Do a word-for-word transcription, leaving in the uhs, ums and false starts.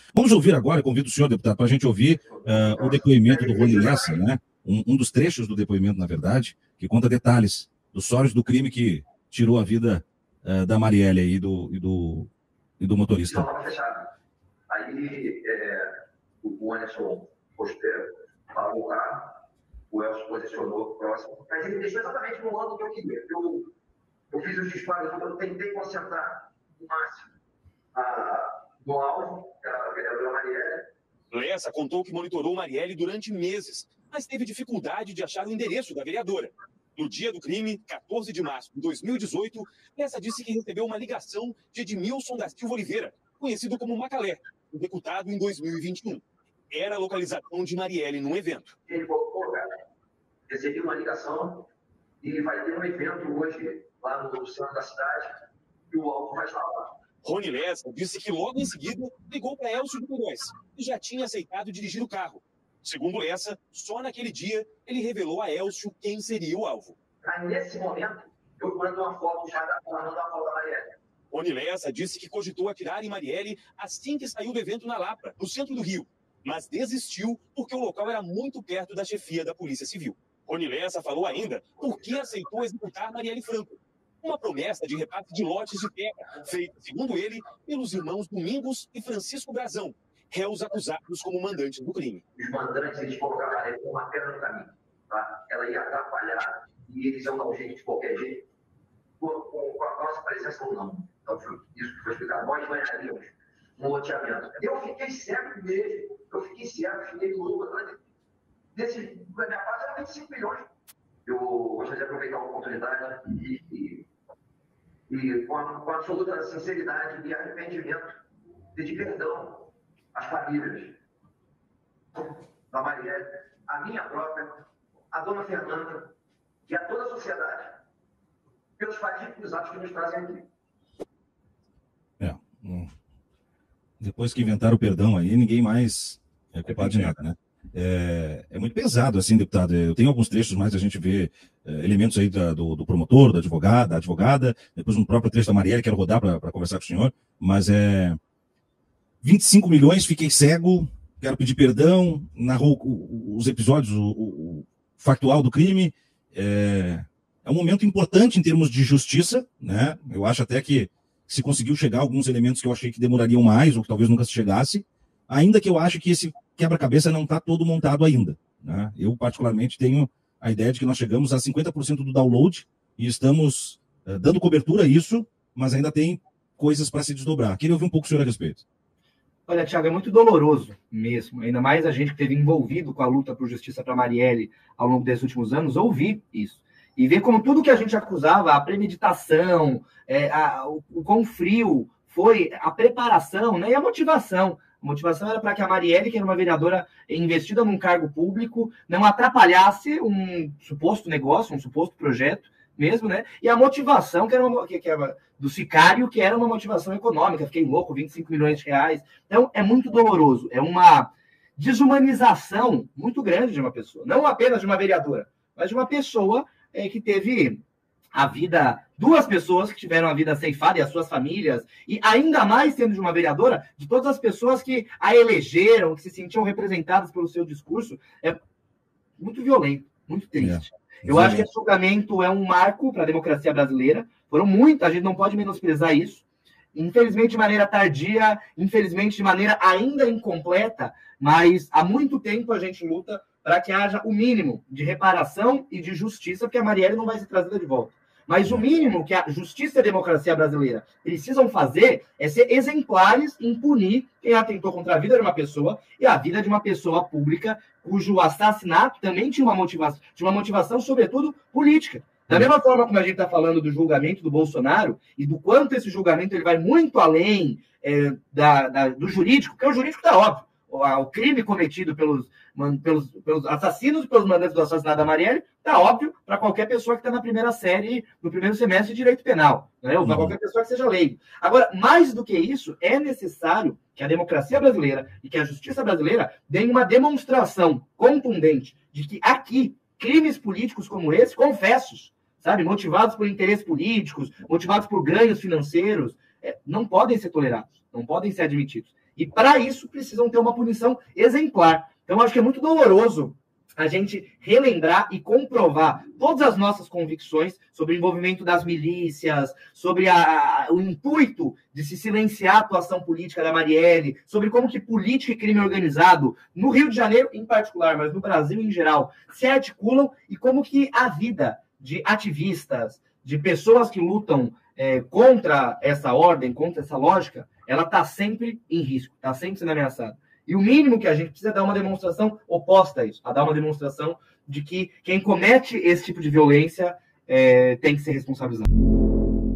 Vamos ouvir agora, convido o senhor, deputado, para a gente ouvir uh, o depoimento do Rony Lessa, né? Um, um dos trechos do depoimento, na verdade, que conta detalhes dos sólidos do crime que tirou a vida uh, da Marielle e do, e do, e do motorista. Aí é, o Anderson falou lá, o Elcio posicionou próximo, mas ele deixou exatamente no ângulo que eu queria. Eu, eu fiz os disparos, eu tentei concentrar o máximo a, no alvo, que era a vereadora Marielle. Lessa contou que monitorou Marielle durante meses, mas teve dificuldade de achar o endereço da vereadora. No dia do crime, quatorze de março de dois mil e dezoito, Lessa disse que recebeu uma ligação de Edmilson da Silva Oliveira, conhecido como Macalé, executado em dois mil e vinte e um. Era a localização de Marielle num evento. Ele falou, pô, cara, recebi uma ligação e vai ter um evento hoje lá no centro da cidade e o alvo vai estar lá. Rony Lessa disse que logo em seguida ligou para Elcio de Queiroz e já tinha aceitado dirigir o carro. Segundo Lessa, só naquele dia ele revelou a Elcio quem seria o alvo. Aí, nesse momento, eu mando uma foto já da, mando uma foto da Marielle. Rony Lessa disse que cogitou atirar em Marielle assim que saiu do evento na Lapa, no centro do Rio, mas desistiu porque o local era muito perto da chefia da Polícia Civil. Rony Lessa falou ainda por que aceitou executar Marielle Franco. Uma promessa de repasse de lotes de terra, feita, segundo ele, pelos irmãos Domingos e Francisco Brazão, réus acusados como mandantes do crime. Os mandantes, eles colocaram a Marielle como uma pedra no caminho. Tá? Ela ia atrapalhar e eles iam dar um jeito de qualquer jeito. Com, com, com a nossa presença ou não. Então, foi isso que foi explicado. Nós ganharíamos um loteamento. Eu fiquei cego mesmo. Eu fiquei cego, fiquei louco. Desse, da minha parte, eram vinte e cinco milhões. Eu gostaria de aproveitar a oportunidade e, e, e com, a, com a absoluta sinceridade e arrependimento, pedir perdão às famílias da Marielle, a minha própria, a dona Fernanda e a toda a sociedade, pelos fatídicos atos que nos trazem aqui. É. Hum. Depois que inventaram o perdão aí, ninguém mais é culpado de nada, né? É, é muito pesado, assim, deputado. Eu tenho alguns trechos mais, a gente vê é, elementos aí da, do, do promotor, da advogada, da advogada, depois um próprio trecho da Marielle, quero rodar para conversar com o senhor, mas é vinte e cinco milhões, fiquei cego, quero pedir perdão, narrou os episódios, o, o, o factual do crime. É, é um momento importante em termos de justiça, né? Eu acho até que se conseguiu chegar a alguns elementos que eu achei que demorariam mais, ou que talvez nunca se chegasse, ainda que eu acho que esse quebra-cabeça não está todo montado ainda, né? Eu, particularmente, tenho a ideia de que nós chegamos a cinquenta por cento do download e estamos uh, dando cobertura a isso, mas ainda tem coisas para se desdobrar. Queria ouvir um pouco o senhor a respeito. Olha, Thiago, é muito doloroso mesmo, ainda mais a gente que esteve envolvido com a luta por justiça para Marielle ao longo desses últimos anos, ouvir isso. E ver como tudo que a gente acusava, a premeditação, é, a, o, o quão frio foi a preparação, né, e a motivação. A motivação era para que a Marielle, que era uma vereadora investida num cargo público, não atrapalhasse um suposto negócio, um suposto projeto mesmo, né? E a motivação que era, uma, que, que era do sicário, que era uma motivação econômica. Fiquei louco, vinte e cinco milhões de reais. Então, é muito doloroso. É uma desumanização muito grande de uma pessoa. Não apenas de uma vereadora, mas de uma pessoa é, que teve a vida, duas pessoas que tiveram a vida ceifada e as suas famílias, e ainda mais sendo de uma vereadora, de todas as pessoas que a elegeram, que se sentiam representadas pelo seu discurso, é muito violento, muito triste. É. Eu Sim. acho que esse julgamento é um marco para a democracia brasileira. Foram muitas, a gente não pode menosprezar isso. Infelizmente, de maneira tardia, infelizmente, de maneira ainda incompleta, mas há muito tempo a gente luta para que haja o mínimo de reparação e de justiça, porque a Marielle não vai ser trazida de volta. Mas o mínimo que a justiça e a democracia brasileira precisam fazer é ser exemplares em punir quem atentou contra a vida de uma pessoa e a vida de uma pessoa pública cujo assassinato também tinha uma motivação, tinha uma motivação, sobretudo, política. Da mesma forma como a gente está falando do julgamento do Bolsonaro e do quanto esse julgamento ele vai muito além é, da, da, do jurídico, porque o jurídico está óbvio. O crime cometido pelos, pelos, pelos assassinos e pelos mandantes do assassinato da Marielle está óbvio para qualquer pessoa que está na primeira série, no primeiro semestre de direito penal, né? Ou para qualquer pessoa que seja leigo. Agora, mais do que isso, é necessário que a democracia brasileira e que a justiça brasileira deem uma demonstração contundente de que aqui, crimes políticos como esse, confessos, sabe, motivados por interesses políticos, motivados por ganhos financeiros, é, não podem ser tolerados, não podem ser admitidos. E para isso precisam ter uma punição exemplar. Então, acho que é muito doloroso a gente relembrar e comprovar todas as nossas convicções sobre o envolvimento das milícias, sobre a, a, o intuito de se silenciar a atuação política da Marielle, sobre como que política e crime organizado, no Rio de Janeiro em particular, mas no Brasil em geral, se articulam e como que a vida de ativistas, de pessoas que lutam é, contra essa ordem, contra essa lógica, ela está sempre em risco, está sempre sendo ameaçada. E o mínimo que a gente precisa é dar uma demonstração oposta a isso, a dar uma demonstração de que quem comete esse tipo de violência é, tem que ser responsabilizado.